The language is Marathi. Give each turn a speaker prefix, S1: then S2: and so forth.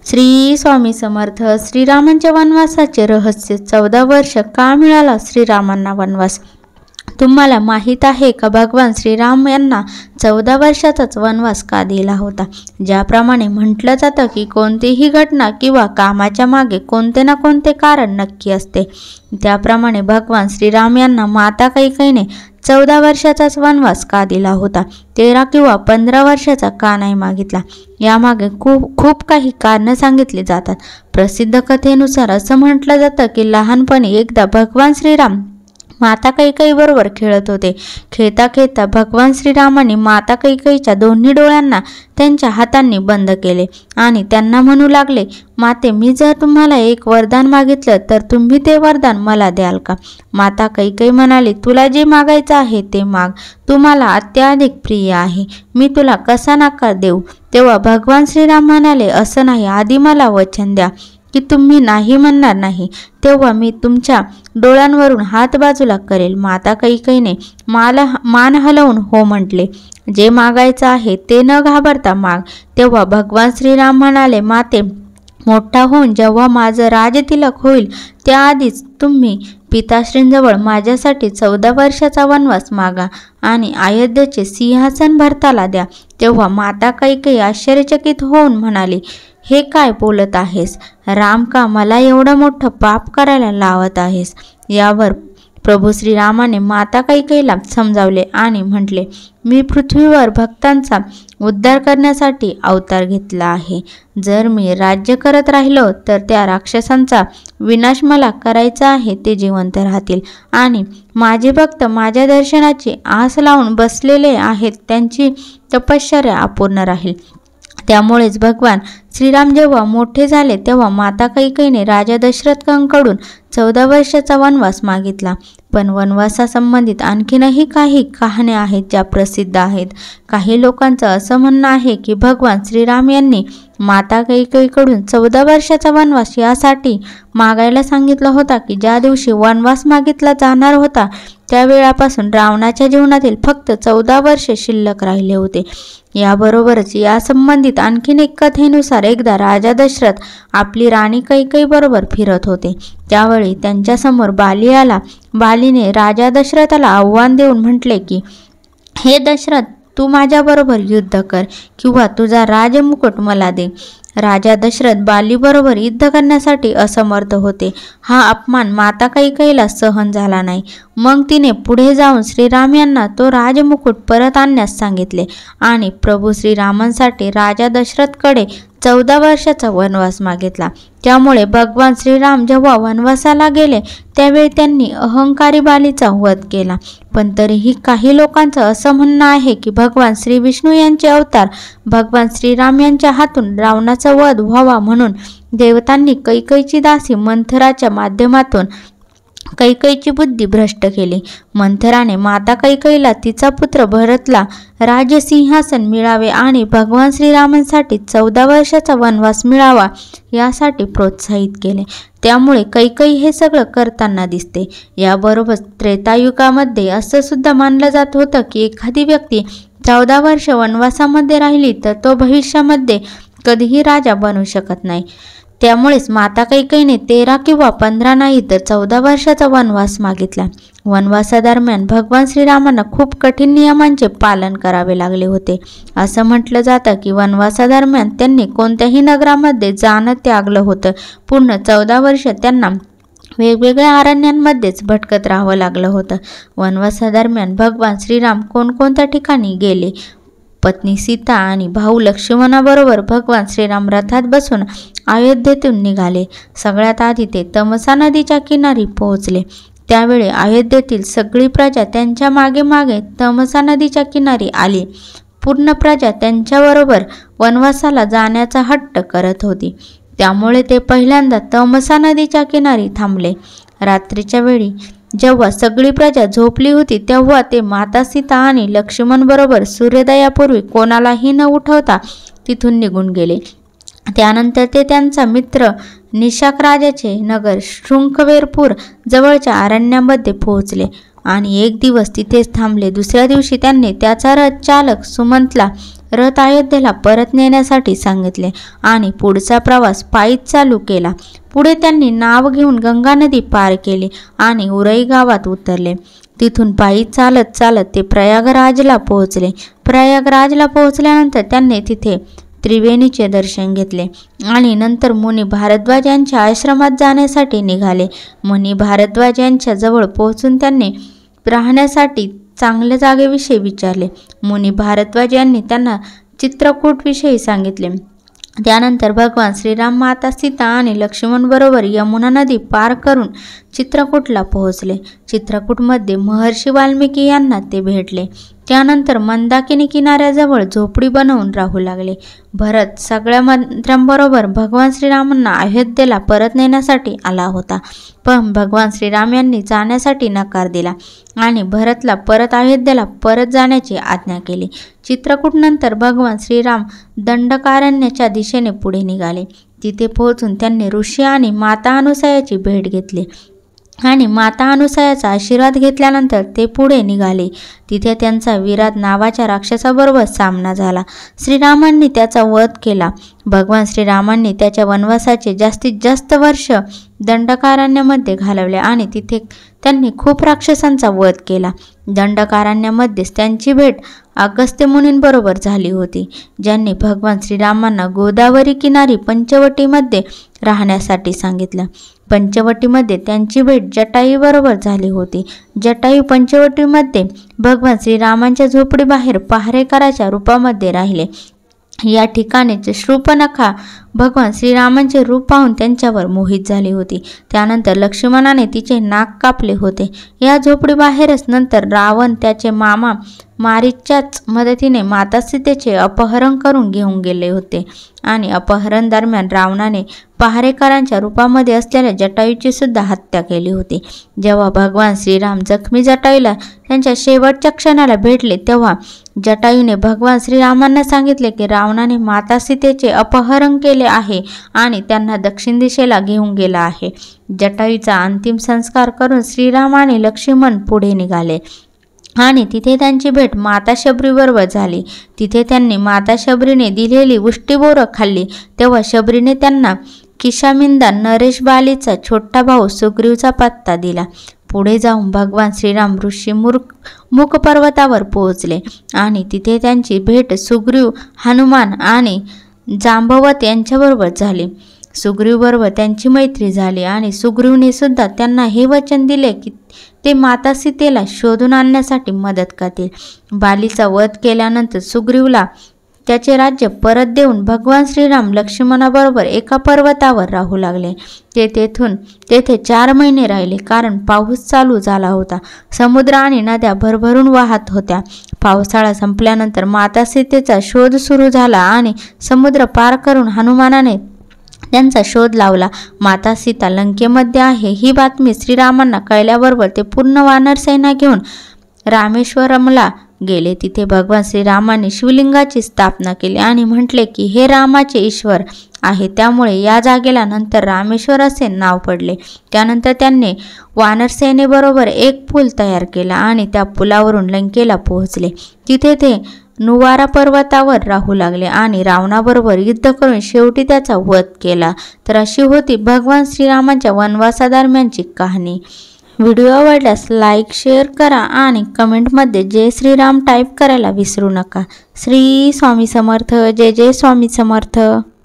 S1: श्री स्वामी समर्थ. श्रीरामांच्या वनवासाचे रहस्य. 14 वर्ष का मिळाला श्रीरामांना वनवास? तुम्हाला माहीत आहे का भगवान श्रीराम यांना 14 वर्षाचाच वनवास का दिला होता? ज्याप्रमाणे म्हटलं जातं की कोणतीही घटना किंवा कामाच्या मागे कोणते ना कोणते कारण नक्की असते, त्याप्रमाणे भगवान श्रीराम यांना माता कैकेयीने 14 वर्षाचाच वनवास का दिला होता? 13 किंवा 15 वर्षाचा का नाही मागितला? यामागे खूप काही कारणं सांगितली जातात. प्रसिद्ध कथेनुसार असं म्हटलं जातं की लहानपणी एकदा भगवान श्रीराम माता कैकेयी बरोबर खेळत होते. खेळता खेळता भगवान श्रीरामाने माता कैकेयीच्या दोन्ही डोळ्यांना त्यांच्या हातांनी बंद केले आणि त्यांना म्हणू लागले, माते, मी जर तुम्हाला एक वरदान मागितलं तर तुम्ही ते वरदान मला द्याल का? माता कैकेयी म्हणाली, तुला जे मागायचं आहे ते माग. तू मला अत्याधिक प्रिय आहे, मी तुला कसा नकार देऊ? तेव्हा भगवान श्रीराम म्हणाले, असं नाही, आधी मला वचन द्या की तुम्ही नाही म्हणणार नाही, तेव्हा मी तुमच्या डोळ्यांवरून हात बाजूला करेल. माता कैकेयीने मान हलवून हो म्हटले. जे मागायचं आहे ते न घाबरता माग. तेव्हा भगवान श्रीराम म्हणाले, माते, मोठा होऊन जेव्हा माझं राजतिलक होईल त्याआधीच तुम्ही पिताश्रींजवळ माझ्यासाठी 14 वर्षाचा वनवास मागा आणि अयोध्येचे सिंहासन भरताला द्या. तेव्हा माता कैकेयी आश्चर्यचकित होऊन म्हणाली, हे काय बोलत आहेस? राम, का मला एवढं मोठं पाप करायला लावत आहेस? यावर प्रभू श्रीरामाने माता कैकेयीला समजावले आणि म्हटले, मी पृथ्वीवर भक्तांचा उद्धार करण्यासाठी अवतार घेतला आहे. जर मी राज्य करत राहिलो तर त्या राक्षसांचा विनाश मला करायचा आहे. ते जिवंत राहतील आणि माझे भक्त माझ्या दर्शनाची आस लावून बसलेले आहेत, त्यांची तपश्चर्या अपूर्ण राहील. त्यामुळेच भगवान श्रीराम जेव्हा मोठे झाले तेव्हा माता कैकेयीने राजा दशरथांकडून 14 वर्षाचा वनवास मागितला. पण वनवासासंबंधित आणखीनही काही कहाण्या आहेत ज्या प्रसिद्ध आहेत. काही लोकांचं असं म्हणणं आहे की भगवान श्रीराम यांनी माता कैकेयीकडून 14 वर्षाचा वनवास यासाठी मागायला सांगितला होता की ज्या दिवशी वनवास मागितला जाणार होता त्या वेळापासून रावणाच्या जीवनातील फक्त 14 वर्षे शिल्लक राहिले होते. याबरोबरच या संबंधित आणखीन एक कथेनुसार एकदा राजा दशरथ आपली राणी कैकेयी बरोबर फिरत होते. त्यावेळी त्यांच्यासमोर बाली आला. बालीने राजा दशरथाला आव्हान देऊन म्हटले की, हे दशरथ, तू माझ्याबरोबर युद्ध कर किंवा तुझा राजमुकुट मला दे. राजा दशरथ बालीबरोबर युद्ध करण्यासाठी असमर्थ होते. हा अपमान माता कैकेयीला सहन झाला नाही. मग तिने पुढे जाऊन श्रीराम यांना तो राजमुकुट परत आणण्यास सांगितले आणि प्रभू श्रीरामांसाठी राजा दशरथकडे 14 वर्षाचा वनवास मागितला. त्यामुळे भगवान श्रीराम जेव्हा वनवासाला गेले त्यावेळी त्यांनी अहंकारी बालीचा वध केला. पण तरीही काही लोकांचं असं म्हणणं आहे की भगवान श्री विष्णू यांचे अवतार भगवान श्रीराम यांच्या हातून रावणाचा वध व्हावा म्हणून देवतांनी कैकेयीची दासी मंथराच्या माध्यमातून कैकेयीची बुद्धी भ्रष्ट केली. मंथराने माता कैकेयीला तिचा पुत्र भरतला राजसिंहासन मिळावे आणि भगवान श्रीरामांसाठी 14 वर्षाचा वनवास मिळावा यासाठी प्रोत्साहित केले. त्यामुळे कैकेयी हे सगळं करताना दिसते. याबरोबर त्रेतायुगामध्ये असं सुद्धा मानलं जात होतं की एखादी व्यक्ती 14 वर्ष वनवासामध्ये राहिली तर तो भविष्यामध्ये कधीही राजा बनू शकत नाही. त्यामुळेच माता कैकेयीने 13 किंवा 15 नाही तर 14 वर्षाचा वनवास मागितला. वनवासादरम्यान भगवान श्रीरामांना खूप कठीण नियमांचे पालन करावे लागले होते. असं म्हटलं जातं की वनवासादरम्यान त्यांनी कोणत्याही नगरामध्ये जाणं त्यागलं होतं. पूर्ण 14 वर्ष त्यांना वेगवेगळ्या अरण्यांमध्येच भटकत राहावं लागलं होतं. वनवासादरम्यान भगवान श्रीराम कोणकोणत्या ठिकाणी गेले? पत्नी सीता आणि भाऊ लक्ष्मणाबरोबर भगवान श्रीराम रथात बसून अयोध्येतून निघाले. सगळ्यात आधी ते तमसा नदीच्या किनारी पोहोचले. त्यावेळी अयोध्येतील सगळी प्रजा त्यांच्या मागे मागे तमसा नदीच्या किनारी आली. पूर्ण प्रजा त्यांच्याबरोबर वनवासाला जाण्याचा हट्ट करत होती. त्यामुळे ते पहिल्यांदा तमसा नदीच्या किनारी थांबले. रात्रीच्या वेळी जेव्हा सगळी प्रजा झोपली होती तेव्हा ते माता सीता आणि लक्ष्मण बरोबर सूर्योदयापूर्वी कोणालाही न उठवता तिथून निघून गेले. त्यानंतर ते त्यांचा मित्र निशाक राजाचे नगर शृंखवेरपूर जवळच्या अरण्यामध्ये पोहोचले आणि एक दिवस तिथेच थांबले. दुसऱ्या दिवशी त्यांनी त्याचा रथ चालक सुमंतला रथ अयोध्येला परत नेण्यासाठी सांगितले आणि पुढचा प्रवास पायीच चालू केला. पुढे त्यांनी नाव घेऊन गंगा नदी पार केली आणि उरई गावात उतरले. तिथून पायी चालत चालत ते प्रयागराजला पोहोचले. प्रयागराजला पोहोचल्यानंतर त्यांनी तिथे त्रिवेणीचे दर्शन घेतले आणि नंतर मुनी भारद्वाज यांच्या आश्रमात जाण्यासाठी निघाले. मुनी भारद्वाज यांच्या जवळ पोहोचून त्यांनी राहण्यासाठी चांगल्या जागेविषयी विचारले. मुनी भारद्वाज यांनी त्यांना चित्रकूटविषयी सांगितले. त्यानंतर भगवान श्रीराम, माता सीता आणि लक्ष्मण बरोबर यमुना नदी पार करून चित्रकूटला पोहोचले. चित्रकूटमध्ये महर्षी वाल्मिकी यांना ते भेटले. त्यानंतर मंदाकिनी किनाऱ्याजवळ झोपडी बनवून राहू लागले. भरत सगळ्या मंत्र्यांबरोबर भगवान श्रीरामांना अयोध्येला परत नेण्यासाठी आला होता, पण भगवान श्रीराम यांनी जाण्यासाठी नकार दिला आणि भरतला परत अयोध्येला परत जाण्याची आज्ञा केली. चित्रकूटनंतर भगवान श्रीराम दंडकारण्याच्या दिशेने पुढे निघाले. तिथे पोहोचून त्यांनी ऋषी आणि माता अनुसयाची भेट घेतली आणि माता अनुसयाचा आशीर्वाद घेतल्यानंतर ते पुढे निघाले. तिथे त्यांचा विराट नावाच्या राक्षसाबरोबर सामना झाला. श्रीरामांनी त्याचा वध केला. भगवान श्रीरामांनी त्याच्या वनवासाचे जास्तीत जास्त वर्ष दंडकारण्यामध्ये घालवले आणि तिथे त्यांनी खूप राक्षसांचा वध केला. दंडकारण्यामध्येच त्यांची भेट अगस्त्य मुनींबरोबर झाली होती, ज्यांनी भगवान श्रीरामांना गोदावरी किनारी पंचवटीमध्ये राहण्यासाठी सांगितलं. पंचवटीमध्ये त्यांची भेट जटायूबरोबर झाली होती. जटायू पंचवटीमध्ये भगवान श्रीरामांच्या झोपडीबाहेर पहारेकराच्या रूपामध्ये राहिले. या ठिकाणीचे शूर्पणखा भगवान श्रीरामांचे रूप पाहून त्यांच्यावर मोहित झाली होती. त्यानंतर लक्ष्मणाने तिचे नाक कापले होते. या झोपडीबाहेरच नंतर रावण त्याचे मामा मारीच्याच मदतीने माता सीतेचे अपहरण करून घेऊन गेले होते आणि अपहरण दरम्यान रावणाने पहारेकरांच्या रूपामध्ये असलेल्या जटायूची सुद्धा हत्या केली होती. जेव्हा भगवान श्रीराम जखमी जटायूला त्यांच्या शेवटच्या क्षणाला भेटले तेव्हा जटायूने भगवान श्रीरामांना सांगितले की रावणाने माता सीतेचे अपहरण केले आहे आणि त्यांना दक्षिण दिशेला घेऊन गेला आहे. जटायूचा अंतिम संस्कार करून श्रीराम आणि लक्ष्मण पुढे निघाले आणि तिथे त्यांची भेट माता शबरीबरोबर झाली. तिथे त्यांनी माता शबरीने दिलेली उष्टीबोरं खाल्ली. तेव्हा शबरीने त्यांना किशामिंदा नरेश बालीचा छोटा भाऊ सुग्रीवचा पत्ता दिला. पुढे जाऊन भगवान श्रीराम ऋषी मुख पर्वतावर पोहोचले आणि तिथे त्यांची भेट सुग्रीव, हनुमान आणि जांबवत यांच्याबरोबर झाली. सुग्रीवबरोबर त्यांची मैत्री झाली आणि सुग्रीवने सुद्धा त्यांना हे वचन दिले की ते माता सीतेला शोधून आणण्यासाठी मदत करतील. बालीचा वध केल्यानंतर सुग्रीवला त्याचे राज्य परत देऊन भगवान श्रीराम लक्ष्मणाबरोबर एका पर्वतावर राहू लागले. तेथे 4 महिने राहिले, कारण पाऊस चालू झाला होता. समुद्र आणि नद्या भरभरून वाहत होत्या. पावसाळा संपल्यानंतर माता सीतेचा शोध सुरू झाला आणि समुद्र पार करून हनुमानाने त्यांचा शोध लावला. माता सीता लंकेमध्ये आहे ही बातमी श्रीरामांना कळल्याबरोबर ते पूर्ण वानरसेना घेऊन रामेश्वरमला गेले. तिथे भगवान श्रीरामांनी शिवलिंगाची स्थापना केली आणि म्हटले की हे रामाचे ईश्वर आहे, त्यामुळे या जागेला नंतर रामेश्वर असे नाव पडले. त्यानंतर त्यांनी वानरसेनेबरोबर एक पूल तयार केला आणि त्या पुलावरून लंकेला पोहोचले. तिथे ते नुवारा पर्वतावर राहू लागले आणि रावणाबरोबर युद्ध करून शेवटी त्याचा वध केला. तर अशी होती भगवान श्रीरामांच्या वनवासादरम्यानची कहाणी. व्हिडिओ आवडल्यास लाईक, शेअर करा आणि कमेंटमध्ये जय श्रीराम टाईप करायला विसरू नका. श्री स्वामी समर्थ. जय जय स्वामी समर्थ.